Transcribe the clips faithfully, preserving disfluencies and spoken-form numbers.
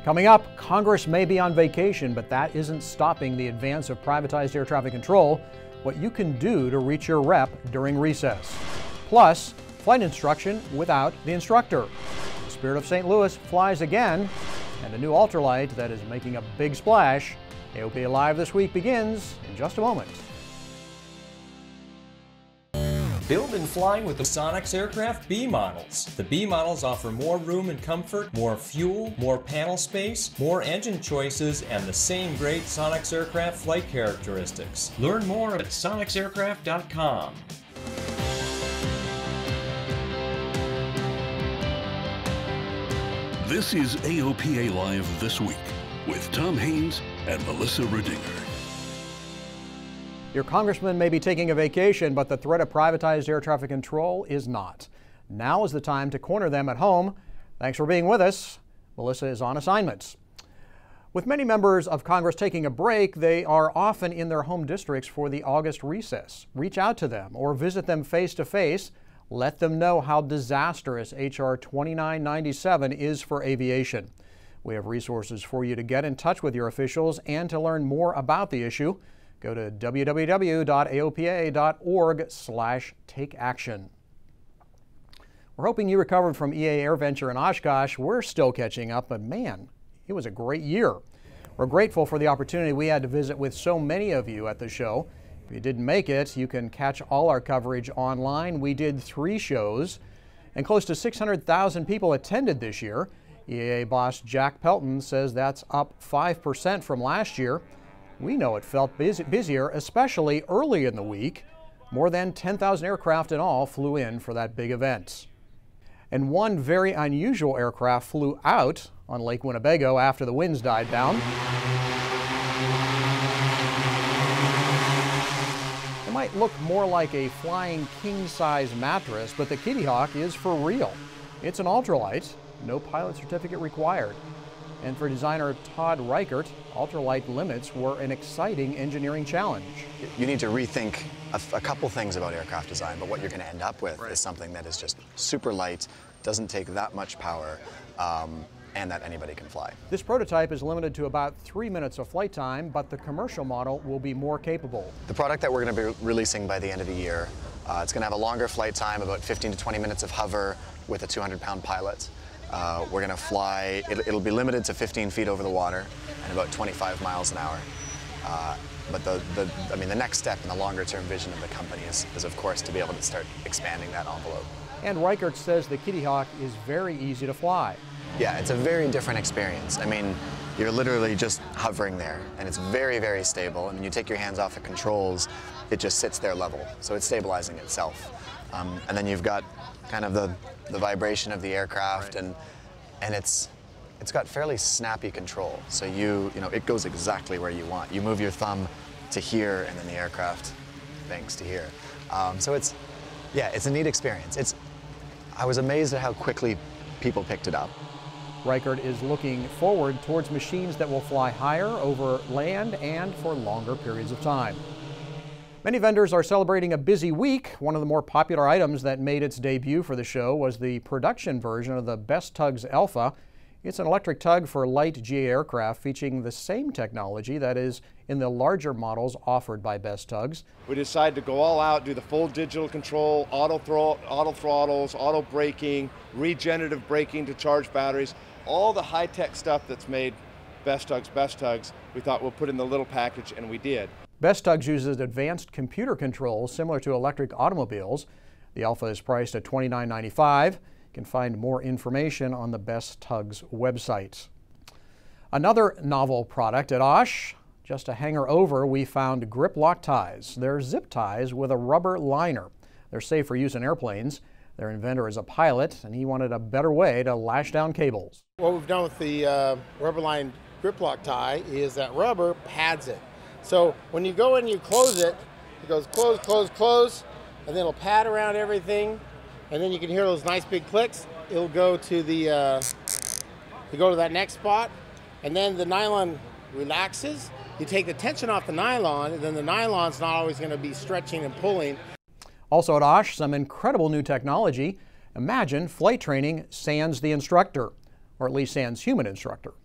Coming up, Congress may be on vacation, but that isn't stopping the advance of privatized air traffic control, what you can do to reach your rep during recess. Plus, flight instruction without the instructor. The Spirit of Saint Louis flies again, and a new ultralight that is making a big splash. A O P A Live this week begins in just a moment. Build and fly with the Sonex Aircraft B models. The B models offer more room and comfort, more fuel, more panel space, more engine choices, and the same great Sonex Aircraft flight characteristics. Learn more at sonex aircraft dot com. This is A O P A Live This Week with Tom Haynes and Melissa Redinger. Your congressman may be taking a vacation, but the threat of privatized air traffic control is not. Now is the time to corner them at home. Thanks for being with us. Melissa is on assignments. With many members of Congress taking a break, they are often in their home districts for the August recess. Reach out to them or visit them face to face. Let them know how disastrous H R twenty-nine ninety-seven is for aviation. We have resources for you to get in touch with your officials and to learn more about the issue. Go to w w w dot a o p a dot org slash take action. We're hoping you recovered from E A AirVenture in Oshkosh. We're still catching up, but man, it was a great year. We're grateful for the opportunity we had to visit with so many of you at the show. If you didn't make it, you can catch all our coverage online. We did three shows, and close to six hundred thousand people attended this year. E A A boss Jack Pelton says that's up five percent from last year. We know it felt busy, busier, especially early in the week. More than ten thousand aircraft in all flew in for that big event. And one very unusual aircraft flew out on Lake Winnebago after the winds died down. It might look more like a flying king-size mattress, but the Kitty Hawk is for real. It's an ultralight, no pilot certificate required. And for designer Todd Reichert, ultralight limits were an exciting engineering challenge. You need to rethink a, a couple things about aircraft design, but what you're going to end up with right. is something that is just super light, doesn't take that much power, um, and that anybody can fly. This prototype is limited to about three minutes of flight time, but the commercial model will be more capable. The product that we're going to be releasing by the end of the year, uh, it's going to have a longer flight time, about fifteen to twenty minutes of hover with a two hundred pound pilot. Uh, we're going to fly, it, it'll be limited to fifteen feet over the water and about twenty-five miles an hour. Uh, but the, the, I mean, the next step in the longer term vision of the company is, is, of course, to be able to start expanding that envelope. And Reichert says the Kitty Hawk is very easy to fly. Yeah, it's a very different experience. I mean, you're literally just hovering there, and it's very, very stable. And when you take your hands off the controls, it just sits there level. So it's stabilizing itself. Um, and then you've got kind of the, the vibration of the aircraft, right. and and it's it's got fairly snappy control. So you you know it goes exactly where you want. You move your thumb to here, and then the aircraft banks to here. Um, so it's yeah, it's a neat experience. It's I was amazed at how quickly people picked it up. Reichert is looking forward towards machines that will fly higher over land and for longer periods of time. Many vendors are celebrating a busy week. One of the more popular items that made its debut for the show was the production version of the Best Tugs Alpha. It's an electric tug for light G A aircraft featuring the same technology that is in the larger models offered by Best Tugs. We decided to go all out, do the full digital control, auto, thro auto throttles, auto braking, regenerative braking to charge batteries, all the high-tech stuff that's made Best Tugs Best Tugs. We thought we'll put in the little package, and we did. Best Tugs uses advanced computer controls similar to electric automobiles. The Alpha is priced at twenty-nine ninety-five. You can find more information on the Best Tugs website. Another novel product at Osh, just a hanger over, we found grip lock ties. They're zip ties with a rubber liner. They're safe for use in airplanes. Their inventor is a pilot, and he wanted a better way to lash down cables. What we've done with the uh, rubber lined grip lock tie is that rubber pads it. So when you go in and you close it, it goes close, close, close, and then it'll pad around everything, and then you can hear those nice big clicks. It'll go to the, uh, you go to that next spot, and then the nylon relaxes. You take the tension off the nylon, and then the nylon's not always going to be stretching and pulling. Also at Osh, some incredible new technology. Imagine flight training sans the instructor, or at least sans human instructor.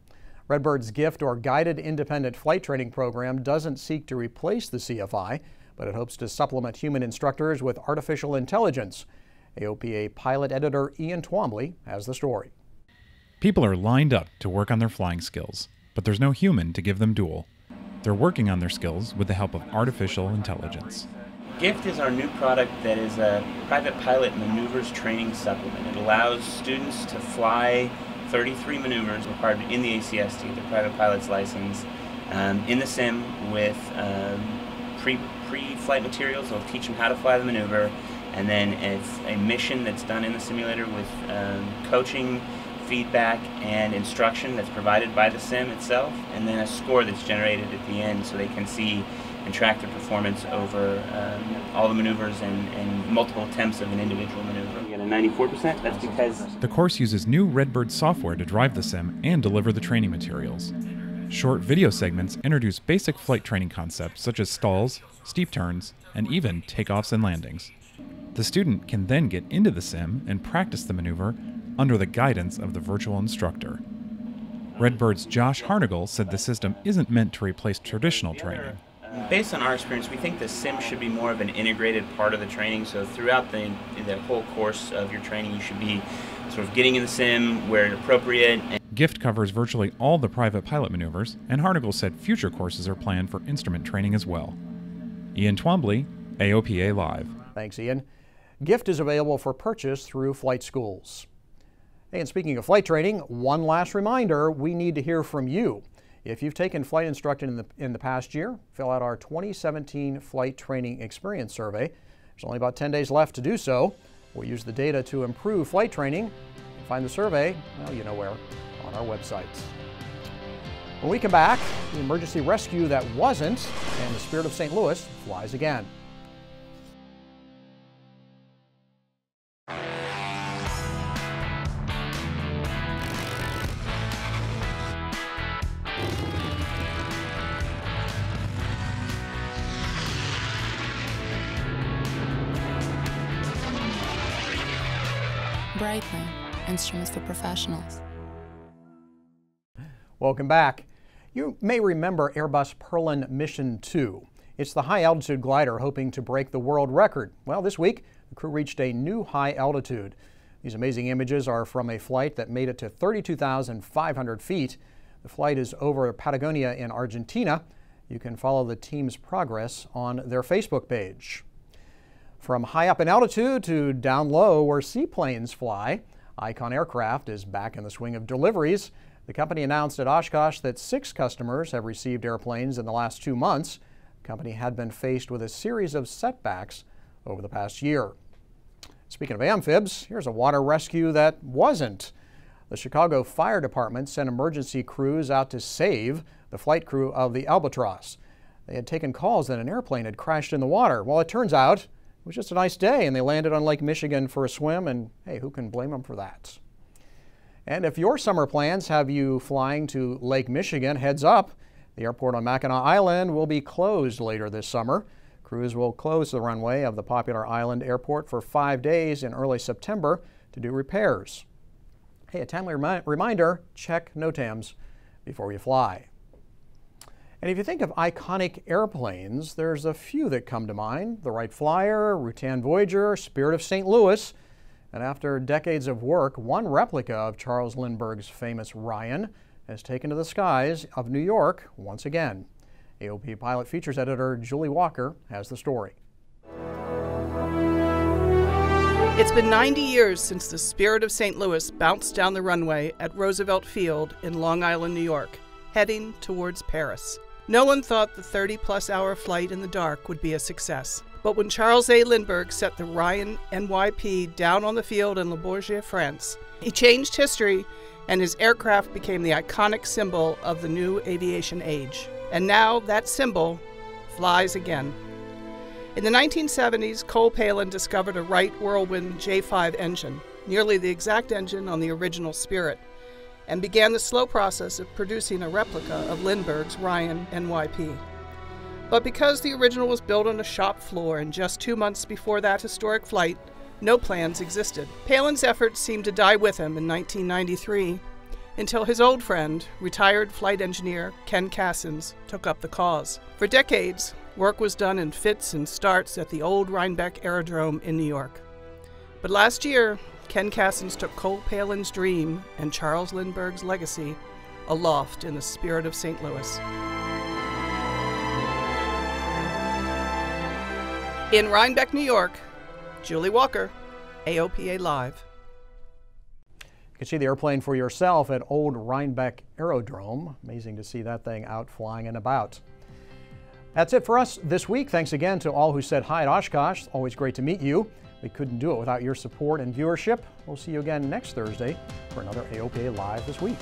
Redbird's gift or guided independent flight training program doesn't seek to replace the C F I, but it hopes to supplement human instructors with artificial intelligence. A O P A pilot editor Ian Twombly has the story. People are lined up to work on their flying skills, but there's no human to give them duel. They're working on their skills with the help of artificial intelligence. GIFT is our new product that is a private pilot maneuvers training supplement. It allows students to fly thirty-three maneuvers required in the A C S T, the private pilot's license, um, in the sim with um, pre, pre-flight materials. They'll teach them how to fly the maneuver, and then it's a mission that's done in the simulator with um, coaching, feedback, and instruction that's provided by the sim itself, and then a score that's generated at the end so they can see and track their performance over um, all the maneuvers and, and multiple attempts of an individual maneuver. You get a ninety-four percent, that's because... The course uses new Redbird software to drive the sim and deliver the training materials. Short video segments introduce basic flight training concepts such as stalls, steep turns, and even takeoffs and landings. The student can then get into the sim and practice the maneuver under the guidance of the virtual instructor. Redbird's Josh Harnagle said the system isn't meant to replace traditional training. Based on our experience, we think the sim should be more of an integrated part of the training. So throughout the, the whole course of your training, you should be sort of getting in the sim where appropriate. GIFT covers virtually all the private pilot maneuvers, and Harnagle said future courses are planned for instrument training as well. Ian Twombly, A O P A Live. Thanks, Ian. GIFT is available for purchase through flight schools. Hey, and speaking of flight training, one last reminder, we need to hear from you. If you've taken flight instruction in the, in the past year, fill out our twenty seventeen Flight Training Experience Survey. There's only about ten days left to do so. We'll use the data to improve flight training. Find the survey, well, you know where, on our website. When we come back, the emergency rescue that wasn't, and the Spirit of Saint Louis flies again. Brightly, instruments for professionals. Welcome back. You may remember Airbus Perlin Mission two. It's the high-altitude glider hoping to break the world record. Well, this week, the crew reached a new high altitude. These amazing images are from a flight that made it to thirty-two thousand five hundred feet. The flight is over Patagonia in Argentina. You can follow the team's progress on their Facebook page. From high up in altitude to down low where seaplanes fly, Icon Aircraft is back in the swing of deliveries. The company announced at Oshkosh that six customers have received airplanes in the last two months. The company had been faced with a series of setbacks over the past year. Speaking of amphibs, here's a water rescue that wasn't. The Chicago Fire Department sent emergency crews out to save the flight crew of the Albatross. They had taken calls that an airplane had crashed in the water. Well, it turns out it was just a nice day, and they landed on Lake Michigan for a swim, and hey, who can blame them for that? And if your summer plans have you flying to Lake Michigan, heads up. The airport on Mackinac Island will be closed later this summer. Crews will close the runway of the popular island airport for five days in early September to do repairs. Hey, a timely remi- reminder, check NOTAMs before you fly. And if you think of iconic airplanes, there's a few that come to mind. The Wright Flyer, Rutan Voyager, Spirit of Saint Louis. And after decades of work, one replica of Charles Lindbergh's famous Ryan has taken to the skies of New York once again. A O P Pilot Features Editor Julie Walker has the story. It's been ninety years since the Spirit of Saint Louis bounced down the runway at Roosevelt Field in Long Island, New York, heading towards Paris. No one thought the thirty-plus hour flight in the dark would be a success. But when Charles A. Lindbergh set the Ryan N Y P down on the field in Le Bourget, France, he changed history, and his aircraft became the iconic symbol of the new aviation age. And now that symbol flies again. In the nineteen seventies, Cole Palin discovered a Wright Whirlwind J five engine, nearly the exact engine on the original Spirit, and began the slow process of producing a replica of Lindbergh's Ryan N Y P. But because the original was built on a shop floor and just two months before that historic flight, no plans existed. Palin's efforts seemed to die with him in nineteen ninety-three, until his old friend, retired flight engineer Ken Cassins, took up the cause. For decades, work was done in fits and starts at the old Rhinebeck Aerodrome in New York. But last year, Ken Cassins took Cole Palin's dream and Charles Lindbergh's legacy aloft in the spirit of Saint Louis. In Rhinebeck, New York, Julie Walker, A O P A Live. You can see the airplane for yourself at Old Rhinebeck Aerodrome. Amazing to see that thing out flying and about. That's it for us this week. Thanks again to all who said hi at Oshkosh. It's always great to meet you. We couldn't do it without your support and viewership. We'll see you again next Thursday for another A O P A Live This Week.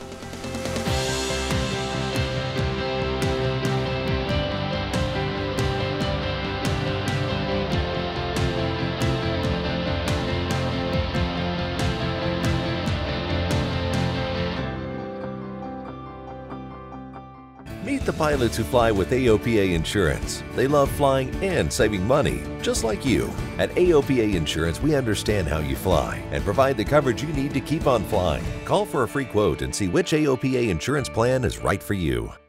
Meet the pilots who fly with A O P A Insurance. They love flying and saving money, just like you. At A O P A Insurance, we understand how you fly and provide the coverage you need to keep on flying. Call for a free quote and see which A O P A insurance plan is right for you.